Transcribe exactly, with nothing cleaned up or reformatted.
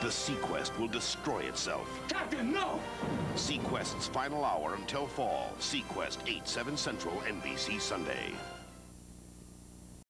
the SeaQuest will destroy itself. Captain, no! SeaQuest's final hour until fall. SeaQuest, eight, seven Central, N B C Sunday.